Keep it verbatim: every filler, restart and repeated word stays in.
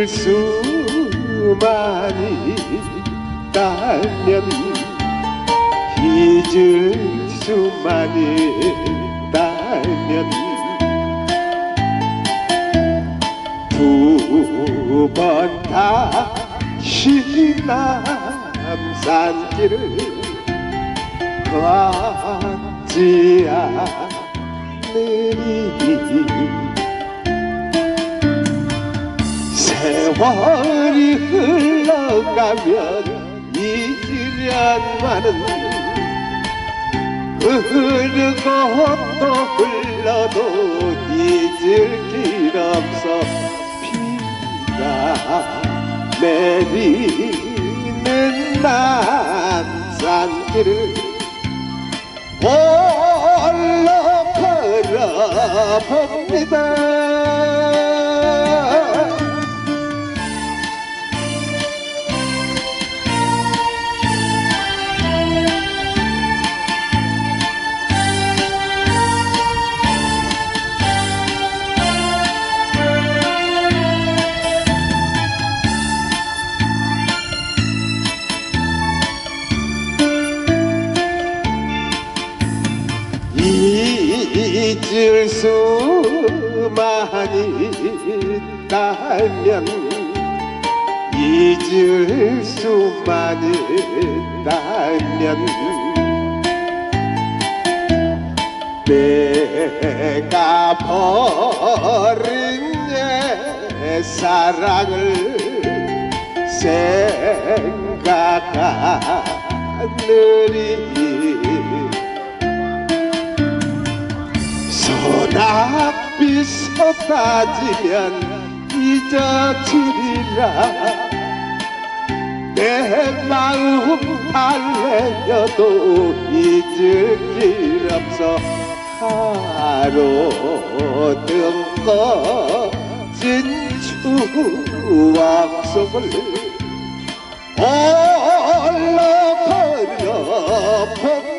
잊을 수만 있다면 잊을 수만 있다면 두 번 다시 남산길을 걷지 않으리 세월이 흘러가면 잊으련만은 흐르고 또 흘러도 잊을 길 없어 비가 내리는 남산길을 홀로 걸어봅니다. 잊을 수만 있다면 잊을 수만 있다면 내가 버린 내 사랑을 생각하느니 소낙비 쏟아지면 잊어지리라 내 마음 달래려도 잊을 길 없어 하루 등 꺼진 추억 속을 홀로 걸어봅니다.